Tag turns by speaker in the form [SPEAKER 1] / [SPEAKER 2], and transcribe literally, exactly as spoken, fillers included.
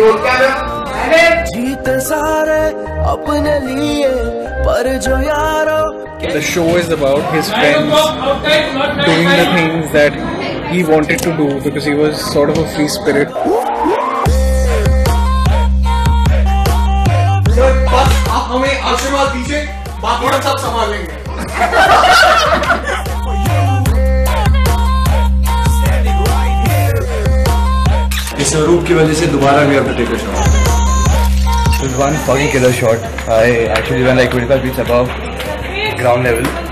[SPEAKER 1] roll camera.
[SPEAKER 2] The show is about his friends doing the things that he wanted to do because he was sort of a free spirit.
[SPEAKER 1] So, बस आप हमें आशीर्वाद दीजिए, बाकी हम सब संभाल लेंगे.
[SPEAKER 3] इस रूप की वजह से दोबारा we have to take a shot.
[SPEAKER 4] It was one fucking killer shot. I actually went like twenty-five feet above ground level.